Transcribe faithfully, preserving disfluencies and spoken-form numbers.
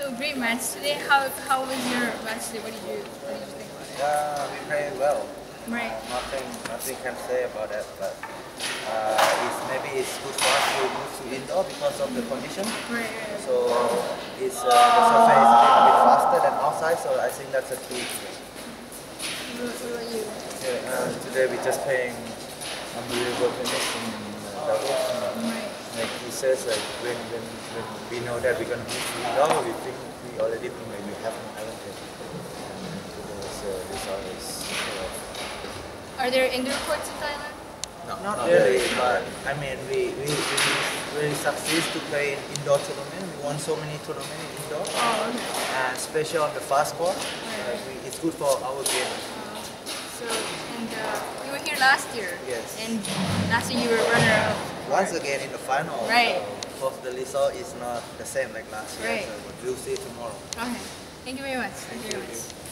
So great match today. How how was your match today? What did you what did you think about it? Yeah, we played well. Right. Uh, nothing, nothing can say about that. But uh, it's, maybe it's good for us to move to indoor because of the condition. Right. right. So it's uh, the surface is a little bit faster than outside. So I think that's a key. What, what about you? Yeah, uh, today we just playing unbelievable tennis in uh, doubles. Right. Like he says, like when, when, when we know that we're gonna move to indoor, we think we already think like we have an advantage. And today's uh, result is. Uh, Are there indoor courts in Thailand? No, not really, but I mean, we, we, we really succeed to play in indoor tournament. We won so many tournaments in indoor, Oh, okay. and especially on the fast court. Right. Like we, it's good for our game. Uh, so and uh, you were here last year. Yes. And last year you were runner-up. Once again in the final, Right. uh, of the result is not the same like last year. Right. So we'll see tomorrow. Okay. Thank you very much. Thank you very much.